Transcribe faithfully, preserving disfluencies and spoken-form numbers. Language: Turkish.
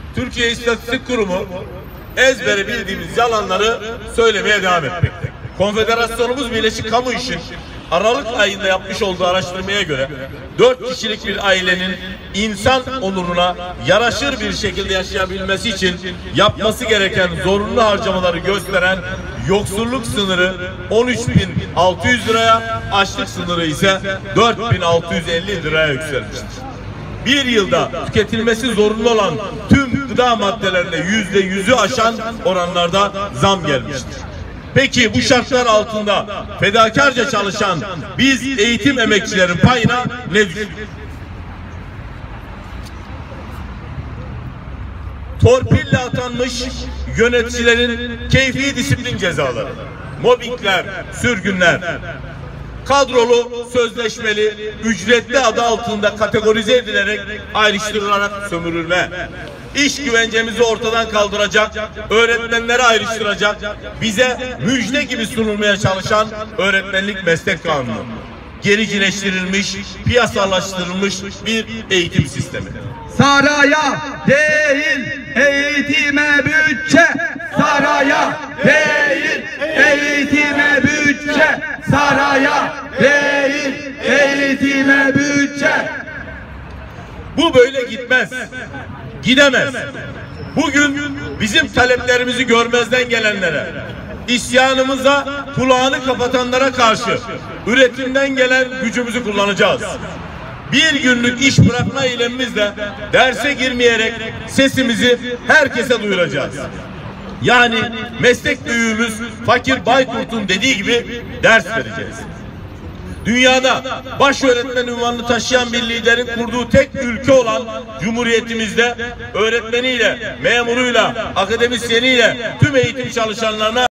Türkiye İstatistik Kurumu ezbere bildiğimiz yalanları söylemeye devam etmekte. Konfederasyonumuz Birleşik Kamu İş'in Aralık ayında yapmış olduğu araştırmaya göre dört kişilik bir ailenin insan onuruna yaraşır bir şekilde yaşayabilmesi için yapması gereken zorunlu harcamaları gösteren yoksulluk sınırı on üç bin altı yüz liraya, açlık sınırı ise dört bin altı yüz elli liraya yükselmiştir. Bir yılda tüketilmesi zorunlu olan tüm gıda maddelerine yüzde yüzü aşan oranlarda zam gelmiştir. Peki bu şartlar altında fedakarca çalışan biz eğitim emekçilerin payına ne düştü? Torpille atanmış yöneticilerin keyfi disiplin cezaları, mobbingler, sürgünler, kadrolu, sözleşmeli, ücretli adı altında kategorize edilerek ayrıştırılarak sömürülme, iş güvencemizi ortadan kaldıracak, öğretmenleri ayrıştıracak, bize müjde gibi sunulmaya çalışan öğretmenlik meslek kanunu, gericileştirilmiş, piyasalaştırılmış bir eğitim sistemi. Saraya değil eğitime bütçe, saraya değil eğitime bütçe, saraya değil eğitime bütçe. Bu böyle gitmez, gidemez. Bugün bizim taleplerimizi görmezden gelenlere, isyanımıza kulağını kapatanlara karşı üretimden gelen gücümüzü kullanacağız. Bir günlük iş bırakma eylemimizle derse girmeyerek sesimizi herkese duyuracağız. Yani meslek büyüğümüz Fakir Baykurt'un dediği gibi ders vereceğiz. Dünyada baş öğretmen unvanını taşıyan bir liderin kurduğu tek ülke olan Cumhuriyetimizde öğretmeniyle, memuruyla, akademisyeniyle tüm eğitim çalışanlarına